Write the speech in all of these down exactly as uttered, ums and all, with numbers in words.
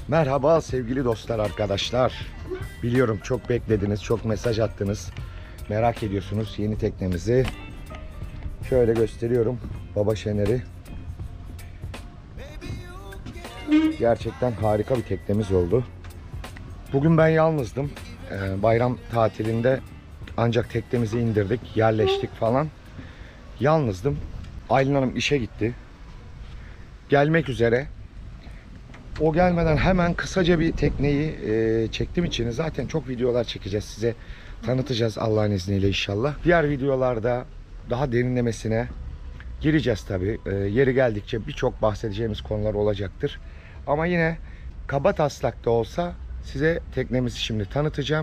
Merhaba sevgili dostlar, arkadaşlar. Biliyorum çok beklediniz, çok mesaj attınız. Merak ediyorsunuz yeni teknemizi. Şöyle gösteriyorum. Baba Şener'i. Gerçekten harika bir teknemiz oldu. Bugün ben yalnızdım. Ee, bayram tatilinde ancak teknemizi indirdik, yerleştik falan. Yalnızdım. Aylin Hanım işe gitti. Gelmek üzere. O gelmeden hemen kısaca bir tekneyi e, çektim içine. Zaten çok videolar çekeceğiz, size tanıtacağız Allah'ın izniyle inşallah. Diğer videolarda daha derinlemesine gireceğiz tabi. E, yeri geldikçe birçok bahsedeceğimiz konular olacaktır. Ama yine kaba taslak da olsa size teknemizi şimdi tanıtacağım.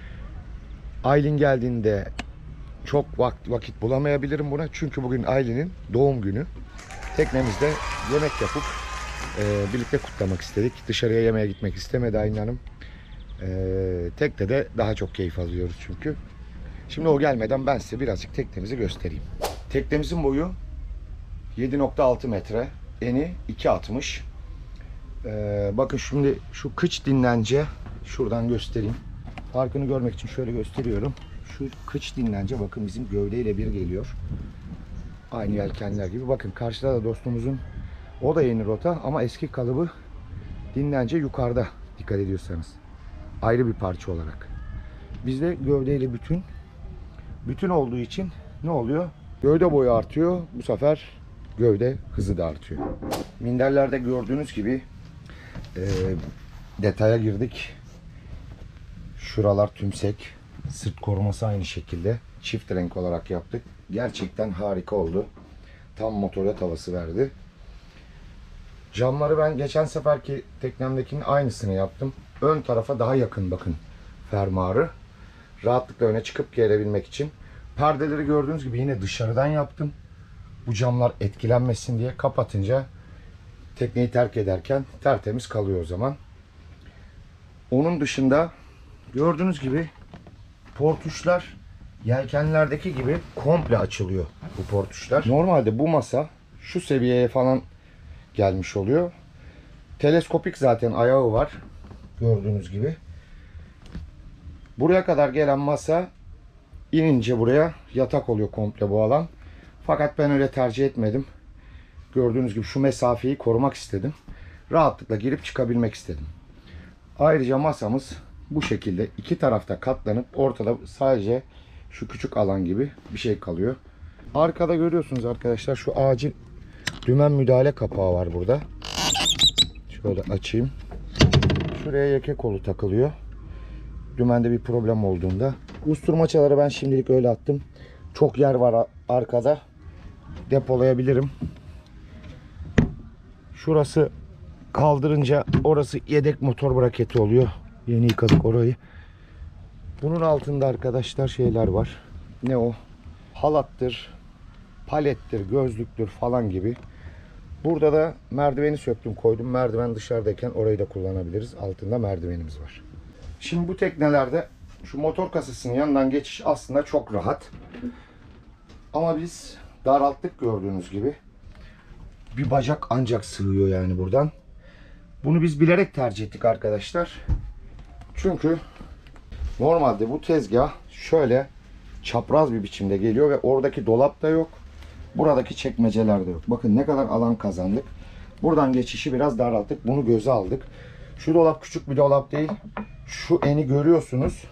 Aylin geldiğinde çok vakit, vakit bulamayabilirim buna. Çünkü bugün Aylin'in doğum günü. Teknemizde yemek yapıp e, birlikte kutlamak istedik. Dışarıya yemeğe gitmek istemedi Aylin Hanım. E, tekte de daha çok keyif alıyoruz çünkü. Şimdi o gelmeden ben size birazcık teknemizi göstereyim. Teknemizin boyu yedi nokta altı metre. Eni iki altmış. E, bakın şimdi şu kıç dinlence şuradan göstereyim. Farkını görmek için şöyle gösteriyorum. Şu kıç dinlence bakın bizim gövdeyle bir geliyor. Aynı yelkenler gibi. Bakın karşıda da dostumuzun, o da yeni rota ama eski kalıbı dinlence yukarıda, dikkat ediyorsanız. Ayrı bir parça olarak. Bizde gövdeyle bütün. Bütün olduğu için ne oluyor? Gövde boyu artıyor. Bu sefer gövde hızı da artıyor. Minderlerde gördüğünüz gibi e, detaya girdik. Şuralar tümsek. Sırt koruması aynı şekilde. Çift renk olarak yaptık. Gerçekten harika oldu. Tam motorya havası verdi. Camları ben geçen seferki teknemdekinin aynısını yaptım. Ön tarafa daha yakın bakın fermuarı. Rahatlıkla öne çıkıp gelebilmek için. Perdeleri gördüğünüz gibi yine dışarıdan yaptım. Bu camlar etkilenmesin diye, kapatınca tekneyi terk ederken tertemiz kalıyor o zaman. Onun dışında gördüğünüz gibi portuşlar yelkenlerdeki gibi komple açılıyor bu portuşlar. Normalde bu masa şu seviyeye falan gelmiş oluyor. Teleskopik zaten ayağı var. Gördüğünüz gibi. Buraya kadar gelen masa inince buraya yatak oluyor komple bu alan. Fakat ben öyle tercih etmedim. Gördüğünüz gibi şu mesafeyi korumak istedim. Rahatlıkla girip çıkabilmek istedim. Ayrıca masamız bu şekilde iki tarafta katlanıp ortada sadece şu küçük alan gibi bir şey kalıyor. Arkada görüyorsunuz arkadaşlar, şu acil dümen müdahale kapağı var burada. Şöyle açayım. Şuraya yeke kolu takılıyor. Dümende bir problem olduğunda. Usturmaçaları ben şimdilik öyle attım. Çok yer var arkada. Depolayabilirim. Şurası kaldırınca orası yedek motor braketi oluyor. Yeni yıkadık orayı. Bunun altında arkadaşlar şeyler var. Ne o? Halattır, palettir, gözlüktür falan gibi. Burada da merdiveni söktüm koydum. Merdiven dışarıdayken orayı da kullanabiliriz. Altında merdivenimiz var. Şimdi bu teknelerde şu motor kasasının yanından geçiş aslında çok rahat. Ama biz daralttık gördüğünüz gibi. Bir bacak ancak sığıyor yani buradan. Bunu biz bilerek tercih ettik arkadaşlar. Çünkü normalde bu tezgah şöyle çapraz bir biçimde geliyor ve oradaki dolap da yok. Buradaki çekmeceler de yok. Bakın ne kadar alan kazandık. Buradan geçişi biraz daralttık. Bunu göze aldık. Şu dolap küçük bir dolap değil. Şu eni görüyorsunuz.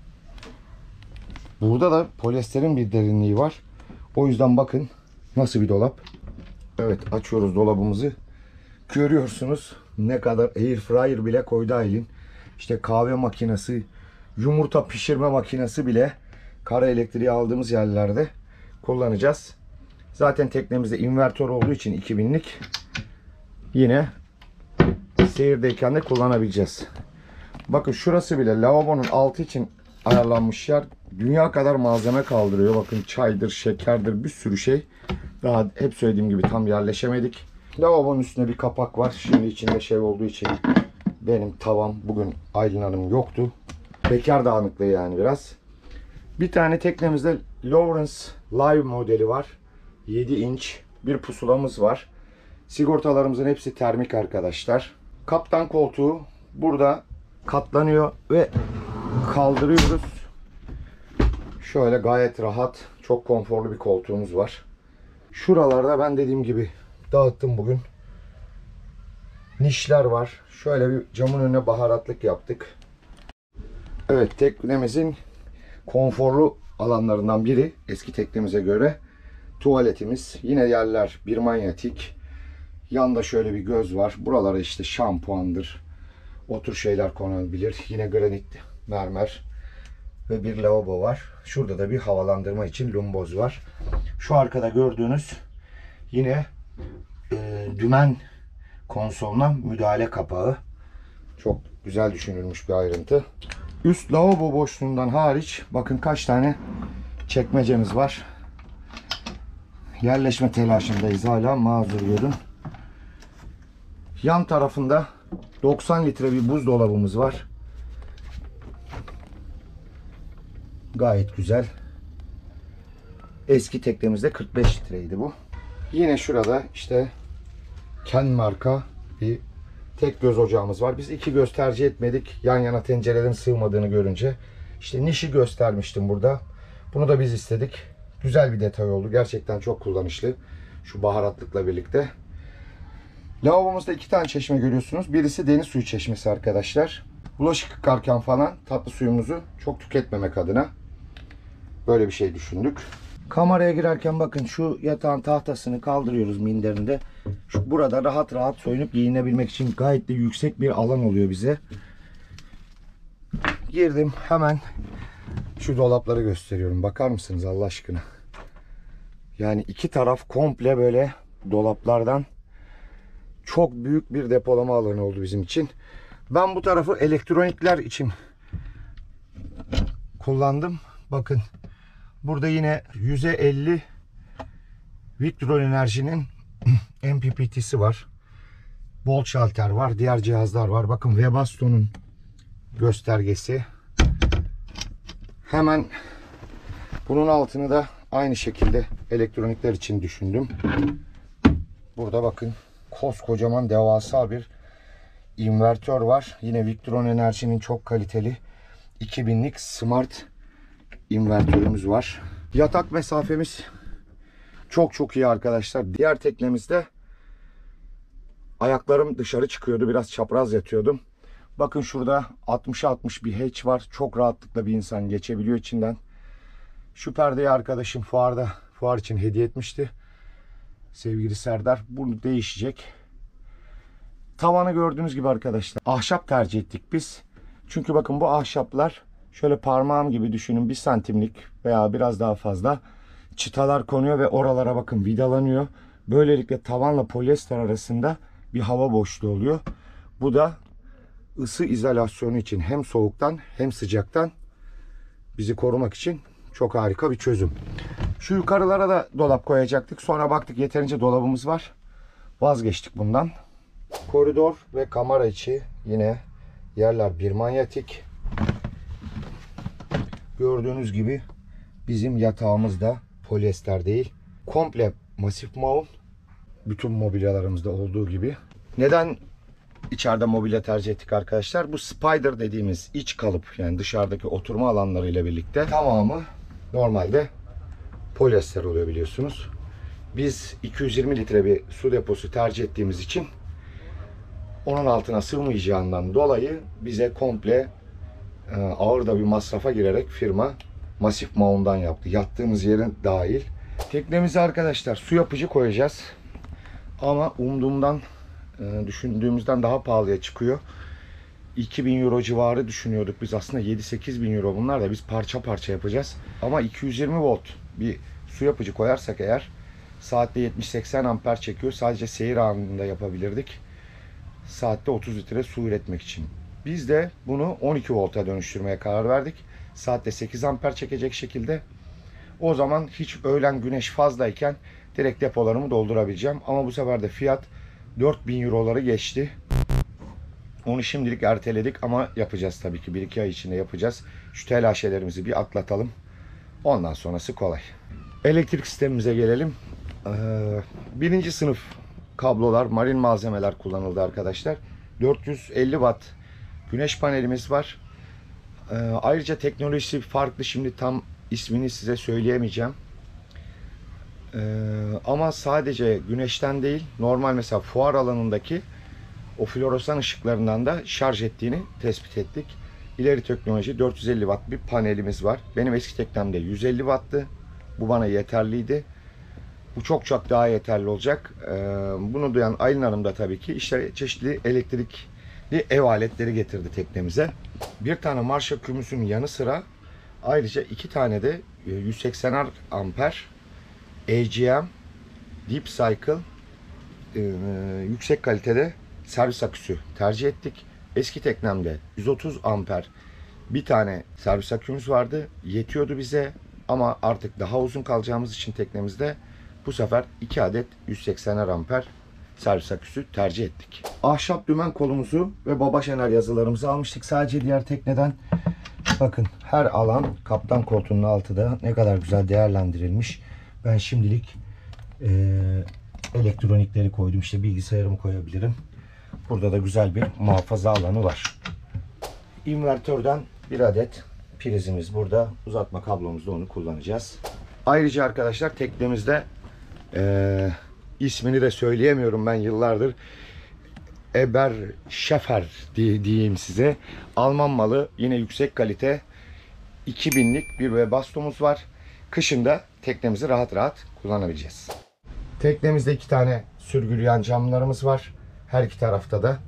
Burada da polyesterin bir derinliği var. O yüzden bakın nasıl bir dolap. Evet, açıyoruz dolabımızı. Görüyorsunuz ne kadar, air fryer bile koydu Aylin. İşte kahve makinesi, yumurta pişirme makinesi bile kara elektriği aldığımız yerlerde kullanacağız. Zaten teknemizde invertör olduğu için iki binlik yine seyirdeyken de kullanabileceğiz. Bakın şurası bile lavabonun altı için ayarlanmış yer. Dünya kadar malzeme kaldırıyor. Bakın çaydır, şekerdir, bir sürü şey. Daha hep söylediğim gibi tam yerleşemedik. Lavabonun üstünde bir kapak var. Şimdi içinde şey olduğu için benim tavam bugün Aylin Hanım yoktu. Bekar dağınıklığı yani biraz. Bir tane teknemizde Lawrence Live modeli var. yedi inç bir pusulamız var. Sigortalarımızın hepsi termik arkadaşlar. Kaptan koltuğu burada katlanıyor ve kaldırıyoruz. Şöyle gayet rahat, çok konforlu bir koltuğumuz var. Şuralarda ben dediğim gibi dağıttım bugün. Nişler var. Şöyle bir camın önüne baharatlık yaptık. Evet, teknemizin konforlu alanlarından biri eski teknemize göre tuvaletimiz. Yine yerler bir manyetik. Yanda şöyle bir göz var. Buralara işte şampuandır, o tür şeyler konabilir. Yine granit mermer ve bir lavabo var. Şurada da bir havalandırma için lumboz var. Şu arkada gördüğünüz yine e, dümen konsoluna müdahale kapağı. Çok güzel düşünülmüş bir ayrıntı. Üst lavabo boşluğundan hariç bakın kaç tane çekmecemiz var. Yerleşme telaşındayız hala, mazur görün. Yan tarafında doksan litre bir buzdolabımız var. Gayet güzel. Eski teknemizde kırk beş litreydi bu. Yine şurada işte Ken marka bir tek göz ocağımız var. Biz iki göz tercih etmedik. Yan yana tencerelerin sığmadığını görünce. İşte nişi göstermiştim burada. Bunu da biz istedik. Güzel bir detay oldu. Gerçekten çok kullanışlı. Şu baharatlıkla birlikte. Lavabomuzda iki tane çeşme görüyorsunuz. Birisi deniz suyu çeşmesi arkadaşlar. Bulaşık yıkarken falan tatlı suyumuzu çok tüketmemek adına böyle bir şey düşündük. Kameraya girerken bakın şu yatağın tahtasını kaldırıyoruz minderinde. Şu burada rahat rahat soyunup giyinebilmek için gayet de yüksek bir alan oluyor bize. Girdim, hemen şu dolapları gösteriyorum. Bakar mısınız Allah aşkına? Yani iki taraf komple böyle dolaplardan çok büyük bir depolama alanı oldu bizim için. Ben bu tarafı elektronikler için kullandım. Bakın burada yine yüze elli Victron Enerji'nin M P P T'si var. Volt şalter var. Diğer cihazlar var. Bakın Webasto'nun göstergesi. Hemen bunun altını da aynı şekilde elektronikler için düşündüm. Burada bakın koskocaman devasa bir invertör var. Yine Victron Enerji'nin çok kaliteli iki binlik smart invertörümüz var. Yatak mesafemiz çok çok iyi arkadaşlar. Diğer teknemizde ayaklarım dışarı çıkıyordu. Biraz çapraz yatıyordum. Bakın şurada altmışa altmış bir hatch var. Çok rahatlıkla bir insan geçebiliyor içinden. Şu perdeyi arkadaşım fuarda, fuar için hediye etmişti. Sevgili Serdar. Bu değişecek. Tavanı gördüğünüz gibi arkadaşlar. Ahşap tercih ettik biz. Çünkü bakın bu ahşaplar şöyle parmağım gibi düşünün, bir santimlik veya biraz daha fazla çıtalar konuyor ve oralara bakın vidalanıyor. Böylelikle tavanla polyester arasında bir hava boşluğu oluyor. Bu da ısı izolasyonu için hem soğuktan hem sıcaktan bizi korumak için çok harika bir çözüm. Şu yukarılara da dolap koyacaktık. Sonra baktık yeterince dolabımız var. Vazgeçtik bundan. Koridor ve kamera içi yine yerler bir manyetik. Gördüğünüz gibi bizim yatağımız da polyester değil. Komple masif mount. Bütün mobilyalarımızda olduğu gibi. Neden içeride mobilya tercih ettik arkadaşlar? Bu spider dediğimiz iç kalıp, yani dışarıdaki oturma alanlarıyla birlikte tamamı normalde polyester oluyor biliyorsunuz. Biz iki yüz yirmi litre bir su deposu tercih ettiğimiz için onun altına sığmayacağından dolayı bize komple e, ağır da bir masrafa girerek firma masif mount'dan yaptı. Yattığımız yerin dahil. Teknemize arkadaşlar su yapıcı koyacağız. Ama umduğumdan, e, düşündüğümüzden daha pahalıya çıkıyor. iki bin euro civarı düşünüyorduk biz, aslında yedi sekiz bin euro bunlar da, biz parça parça yapacağız. Ama iki yüz yirmi volt bir su yapıcı koyarsak eğer saatte yetmiş seksen amper çekiyor. Sadece seyir anında yapabilirdik. Saatte otuz litre su üretmek için. Biz de bunu on iki volta dönüştürmeye karar verdik. Saatte sekiz amper çekecek şekilde. O zaman hiç öğlen güneş fazlayken direkt depolarımı doldurabileceğim. Ama bu sefer de fiyat dört bin euroları geçti. Onu şimdilik erteledik ama yapacağız tabii ki. bir iki ay içinde yapacağız. Şu telaşelerimizi bir atlatalım. Ondan sonrası kolay. Elektrik sistemimize gelelim. Ee, birinci sınıf kablolar, marin malzemeler kullanıldı arkadaşlar. dört yüz elli watt güneş panelimiz var. Ee, ayrıca teknolojisi farklı. Şimdi tam ismini size söyleyemeyeceğim. Ee, ama sadece güneşten değil, normal mesela fuar alanındaki o floresan ışıklarından da şarj ettiğini tespit ettik. İleri teknoloji dört yüz elli watt bir panelimiz var. Benim eski teknemde yüz elli watt'tı. Bu bana yeterliydi. Bu çok çok daha yeterli olacak. Ee, bunu duyan Aylin Hanım da tabii ki işte çeşitli elektrikli ev aletleri getirdi teknemize. Bir tane Marshall akümüsünün yanı sıra ayrıca iki tane de yüz seksen amper A G M Deep Cycle e, yüksek kalitede servis aküsü tercih ettik. Eski teknemde yüz otuz amper bir tane servis akümüz vardı. Yetiyordu bize ama artık daha uzun kalacağımız için teknemizde bu sefer iki adet yüz seksen amper servis aküsü tercih ettik. Ahşap dümen kolumuzu ve Baba Şener yazılarımızı almıştık. Sadece diğer tekneden bakın her alan kaptan koltuğunun altı da ne kadar güzel değerlendirilmiş. Ben şimdilik e, elektronikleri koydum. İşte bilgisayarımı koyabilirim. Burada da güzel bir muhafaza alanı var. İnvertörden bir adet prizimiz burada. Uzatma kablomuzda onu kullanacağız. Ayrıca arkadaşlar teknemizde e, ismini de söyleyemiyorum ben yıllardır. Eber Schäfer diye diyeyim size. Alman malı yine yüksek kalite iki binlik bir Webasto'muz var. Kışında teknemizi rahat rahat kullanabileceğiz. Teknemizde iki tane sürgüleyen camlarımız var. Her iki tarafta da.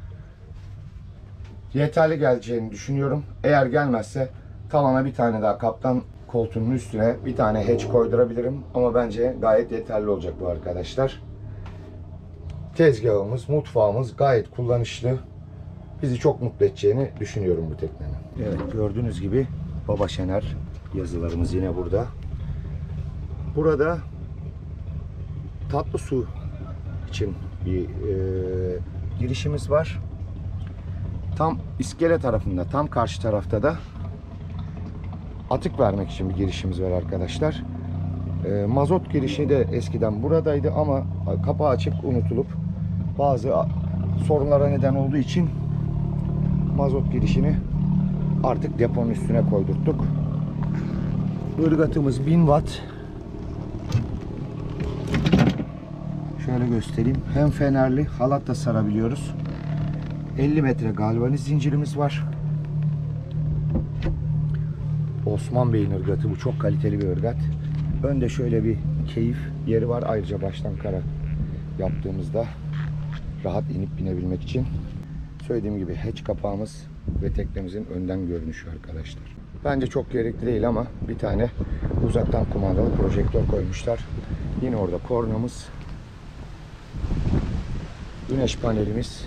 Yeterli geleceğini düşünüyorum. Eğer gelmezse tavana bir tane daha kaptan koltuğunun üstüne bir tane hatch koydurabilirim. Ama bence gayet yeterli olacak bu arkadaşlar. Tezgahımız, mutfağımız gayet kullanışlı. Bizi çok mutlu edeceğini düşünüyorum bu teknenin. Evet, gördüğünüz gibi Baba Şener yazılarımız yine burada. Burada tatlı su için bir e, girişimiz var. Tam iskele tarafında, tam karşı tarafta da atık vermek için bir girişimiz var arkadaşlar. E, mazot girişi de eskiden buradaydı ama kapağı açık unutulup bazı sorunlara neden olduğu için mazot girişini artık deponun üstüne koydurttuk. Irgatımız bin watt. Şöyle göstereyim. Hem fenerli, halat da sarabiliyoruz. elli metre galvaniz zincirimiz var. Osman Bey'in ırgatı. Bu çok kaliteli bir ırgat. Önde şöyle bir keyif yeri var. Ayrıca baştan kara yaptığımızda rahat inip binebilmek için. Söylediğim gibi hatch kapağımız ve teknemizin önden görünüşü arkadaşlar. Bence çok gerekli değil ama bir tane uzaktan kumandalı projektör koymuşlar. Yine orada kornamız, güneş panelimiz.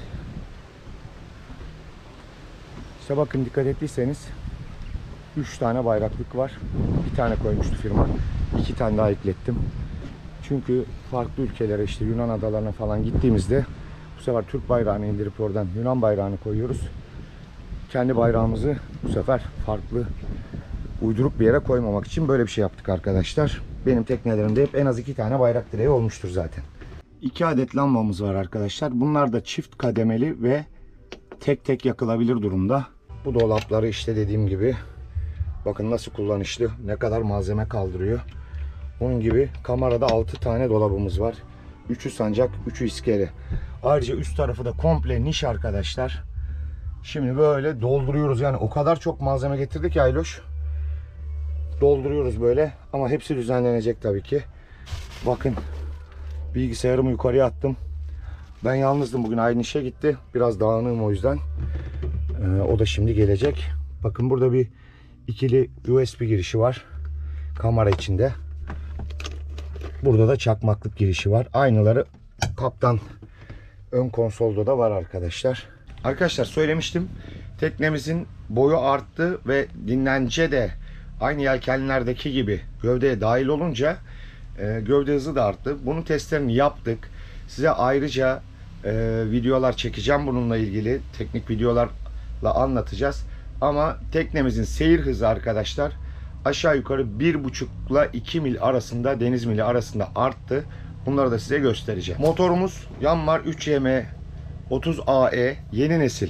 İşte bakın dikkat ettiyseniz üç tane bayraklık var. Bir tane koymuştu firma. iki tane daha eklettim. Çünkü farklı ülkelere işte Yunan adalarına falan gittiğimizde bu sefer Türk bayrağını indirip oradan Yunan bayrağını koyuyoruz. Kendi bayrağımızı bu sefer farklı uydurup bir yere koymamak için böyle bir şey yaptık arkadaşlar. Benim teknelerimde hep en az iki tane bayrak direği olmuştur zaten. İki adet lambamız var arkadaşlar. Bunlar da çift kademeli ve tek tek yakılabilir durumda. Bu dolapları işte dediğim gibi bakın nasıl kullanışlı, ne kadar malzeme kaldırıyor. Onun gibi kamerada altı tane dolabımız var. üçü sancak, üçü iskele. Ayrıca üst tarafı da komple niş arkadaşlar. Şimdi böyle dolduruyoruz yani o kadar çok malzeme getirdik ki Ayloş. Dolduruyoruz böyle ama hepsi düzenlenecek tabii ki. Bakın bilgisayarımı yukarıya attım. Ben yalnızdım bugün, aynı işe gitti. Biraz dağınığım o yüzden. Ee, o da şimdi gelecek. Bakın burada bir ikili U S B girişi var. Kamera içinde. Burada da çakmaklık girişi var. Aynıları kaptan ön konsolda da var arkadaşlar. Arkadaşlar söylemiştim. Teknemizin boyu arttı ve dinlence de aynı yelkenlerdeki gibi gövdeye dahil olunca e, gövde hızı da arttı. Bunun testlerini yaptık. Size ayrıca e, videolar çekeceğim bununla ilgili. Teknik videolarla anlatacağız. Ama teknemizin seyir hızı arkadaşlar aşağı yukarı bir buçuk ile iki mil arasında, deniz mili arasında arttı. Bunları da size göstereceğim. Motorumuz Yanmar üç Y M otuz A E yeni nesil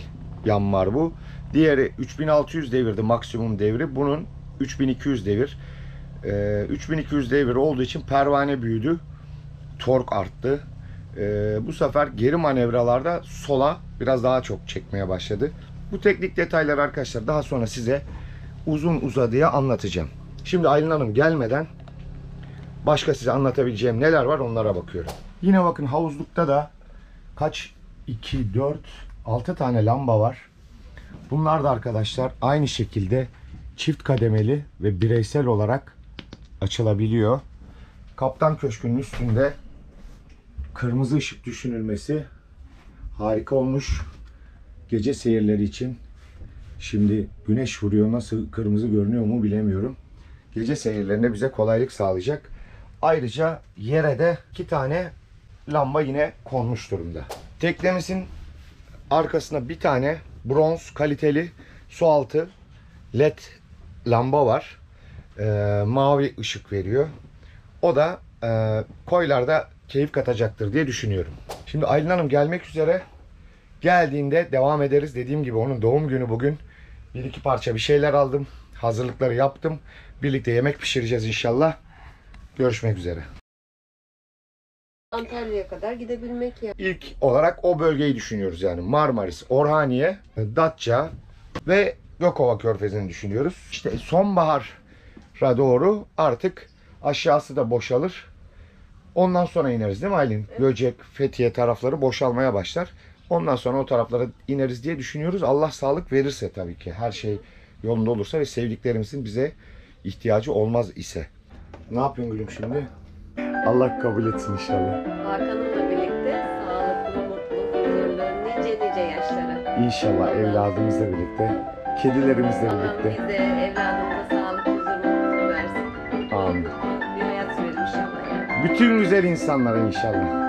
yan var bu. Diğeri üç bin altı yüz devirdi maksimum devri. Bunun üç bin iki yüz devir. Ee, üç bin iki yüz devir olduğu için pervane büyüdü. Tork arttı. Ee, bu sefer geri manevralarda sola biraz daha çok çekmeye başladı. Bu teknik detayları arkadaşlar daha sonra size uzun uzadıya anlatacağım. Şimdi Aylin Hanım gelmeden başka size anlatabileceğim neler var onlara bakıyorum. Yine bakın havuzlukta da kaç? iki, dört, altı tane lamba var. Bunlar da arkadaşlar aynı şekilde çift kademeli ve bireysel olarak açılabiliyor. Kaptan Köşkü'nün üstünde kırmızı ışık düşünülmesi harika olmuş. Gece seyirleri için. Şimdi güneş vuruyor, nasıl kırmızı görünüyor mu bilemiyorum. Gece seyirlerinde bize kolaylık sağlayacak. Ayrıca yere de iki tane lamba yine konmuş durumda. Teknemizin arkasında bir tane bronz kaliteli sualtı led lamba var. Ee, mavi ışık veriyor. O da e, koylarda keyif katacaktır diye düşünüyorum. Şimdi Aylin Hanım gelmek üzere. Geldiğinde devam ederiz. Dediğim gibi onun doğum günü bugün. Bir iki parça bir şeyler aldım. Hazırlıkları yaptım. Birlikte yemek pişireceğiz inşallah. Görüşmek üzere. Antalya'ya kadar gidebilmek ya. İlk olarak o bölgeyi düşünüyoruz yani. Marmaris, Orhaniye, Datça ve Gökova Körfezi'ni düşünüyoruz. İşte sonbahara doğru artık aşağısı da boşalır. Ondan sonra ineriz değil mi Aylin? Evet. Göcek, Fethiye tarafları boşalmaya başlar. Ondan sonra o taraflara ineriz diye düşünüyoruz. Allah sağlık verirse tabii ki. Her şey yolunda olursa ve sevdiklerimizin bize ihtiyacı olmaz ise. Ne yapıyorsun gülüm şimdi? Allah kabul etsin inşallah. Hakan'ımla birlikte sağlıklı, mutlu, huzurlu, nice nice yaşlara. İnşallah evladımızla birlikte, kedilerimizle Allah birlikte. bize evladımıza sağlık, huzur, mutluluk versin. Amin. Bir hayat sürelim inşallah. Yani. Bütün güzel insanlara inşallah.